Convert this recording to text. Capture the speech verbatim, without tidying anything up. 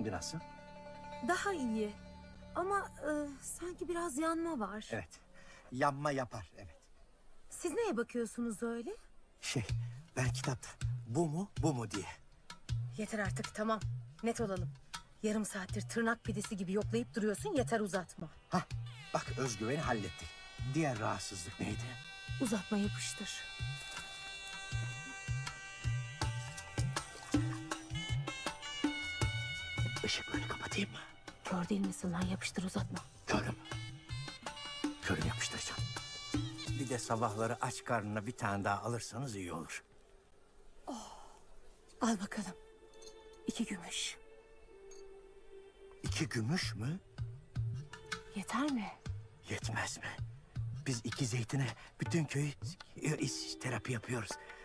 Şimdi nasıl? Daha iyi. Ama e, sanki biraz yanma var. Evet. Yanma yapar, evet. Siz neye bakıyorsunuz öyle? Şey, ben kitapta bu mu, bu mu diye. Yeter artık, tamam. Net olalım. Yarım saattir tırnak pidesi gibi yoklayıp duruyorsun, yeter uzatma. Hah, bak özgüveni hallettik. Diğer rahatsızlık neydi? Uzatma, yapıştır. Işıkları kapatayım mı? Kör değil misin lan? Yapıştır, uzatma. Körüm. Körüm, yapıştıracağım. Bir de sabahları aç karnına bir tane daha alırsanız iyi olur. Al bakalım. İki gümüş. İki gümüş mü? Yeter mi? Yetmez mi? Biz iki zeytine bütün köy terapi yapıyoruz.